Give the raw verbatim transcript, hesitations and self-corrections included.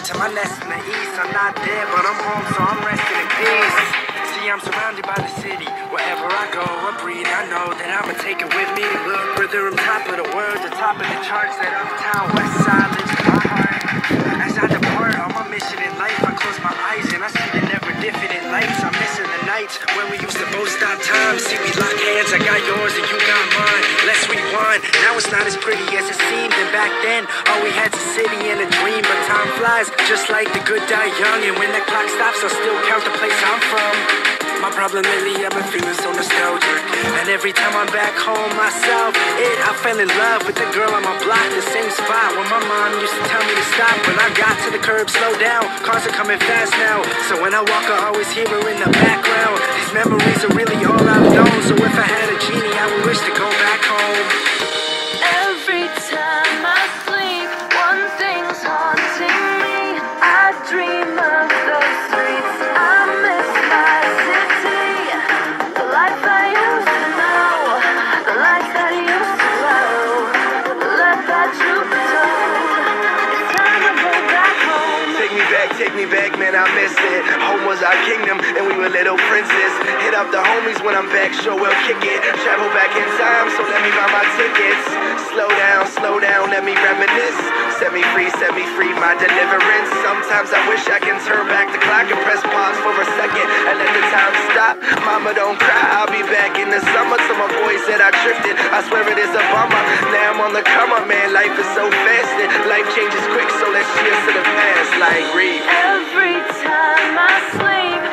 to my nest in the east. I'm not there, but I'm home, so I'm resting in peace. See, I'm surrounded by the city. Wherever I go, I breathe, I know that I'ma take it with me. Look, whether I'm top of the world, the top of the charts, that uptown west side lives in my heart. As I depart on my mission in life, I close my eyes and I see the never different lights. I'm missing the nights when we used to both stop time. See, we lock hands, I got yours and you got mine. Let's rewind. Now it's not as pretty as it seemed. And back then, all we had's a city and a dream. But time flies, just like the good die young. And when the clock stops, I'll still count the place I'm from. My problem lately, I've been feeling so nostalgic. And every time I'm back home myself, it, I fell in love with the girl on my block, the same spot where my mom used to tell me to stop. When I got to the curb, slow down, cars are coming fast now. So when I walk, I always hear her in the background. These memories are really all I've known. So if I had a genie, I would wish to go back home. Every time I sleep, one thing's haunting me. I dream of those streets. I miss my city. The life I used to know, the life that used to flow. Let that truth be told. It's time to go back home. Take me back, take me back, man, I miss it. Home was our kingdom, and we were little princes. Hit up the homies when I'm back, sure we'll kick it. Travel back in time, so let me buy my tickets. Slow down, slow down, let me reminisce. Set me free, set me free, my deliverance. Sometimes I wish I can turn back the clock and press pause for a second and let the time stop. Mama, don't cry, I'll be back in the summer. To my boys that I drifted, I swear it is a bummer. Now I'm on the come up, man, life is so fast and life changes quick, so let's cheers to the past like Reed. Every time I sleep,